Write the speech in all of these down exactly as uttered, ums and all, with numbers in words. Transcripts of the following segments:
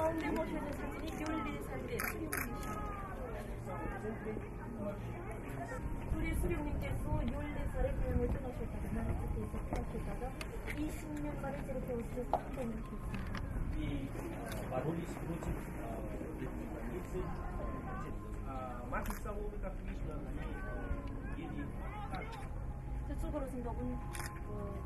가운데 보시는 사진이 열네 살 때 수령님이십니다. 우리 수령님께서 열네 살에 고향을 떠나셨다가 나라에서 태어나셨다가 이십 년 만에 저렇게 오셔서 사건을 했습니다. И боролись против Маркс Соловы, как видно, они едет так. 저쪽으로 생각은 어,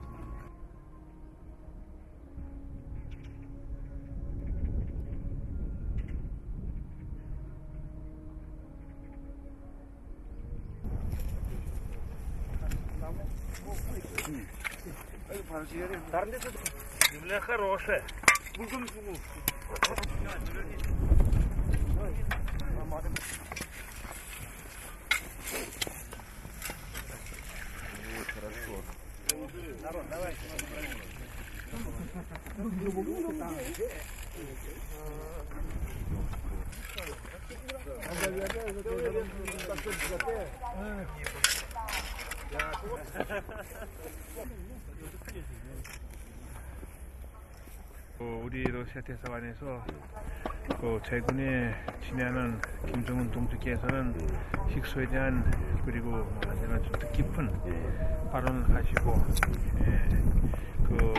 다른 데서도 земля хорошая. Будем живу. Хорошо. Народ, давайте. 우리 러시아 대사관에서 그 최근에 지내는 김정은 동지께서는 식소에 대한 그리고 말하자면 좀 뜻깊은 발언을 하시고 예, 그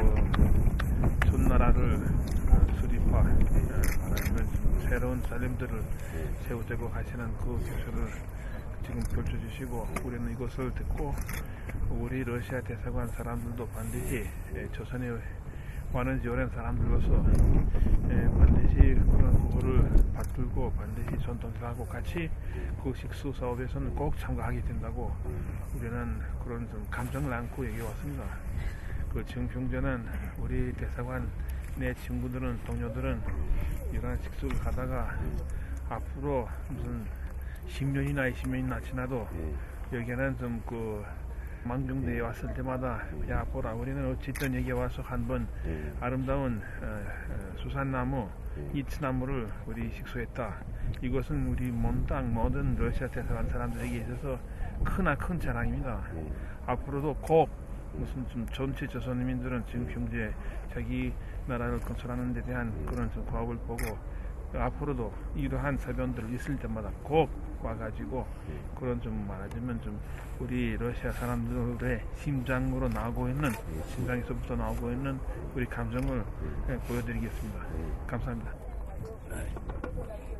전나라를 수립화 말하자면 새로운 살림들을 세우자고 하시는 그 교수를 지금 펼쳐주시고 우리는 이것을 듣고 우리 러시아 대사관 사람들도 반드시 조선에 많은 오랜 사람들로서 예, 반드시 그런 그거를 받들고 반드시 전통사하고 같이 그 식수 사업에서는 꼭 참가하게 된다고 우리는 그런 좀 감정을 안고 얘기해 왔습니다. 그 지금 경제는 우리 대사관 내 친구들은 동료들은 이러한 식수를 하다가 앞으로 무슨 십 년이나 이십 년이나 지나도 여기는 좀 그 망경대에 왔을 때마다 야 보라 우리는 어쨌든 여기 와서 한번 네. 아름다운 어, 어, 수산나무 네. 이츠나무를 우리 식수했다. 이것은 우리 먼 땅 모든 러시아 대사관 사람들에게 있어서 크나 큰 자랑입니다. 네. 앞으로도 꼭 무슨 좀 전체 조선민들은 지금 경제 자기 나라를 건설하는 데 대한 그런 좀 과업을 보고 앞으로도 이러한 사변들 있을 때마다 꼭 와가지고 그런 좀 말하자면 좀 우리 러시아 사람들의 심장으로 나오고 있는 심장에서부터 나오고 있는 우리 감정을 보여드리겠습니다. 감사합니다.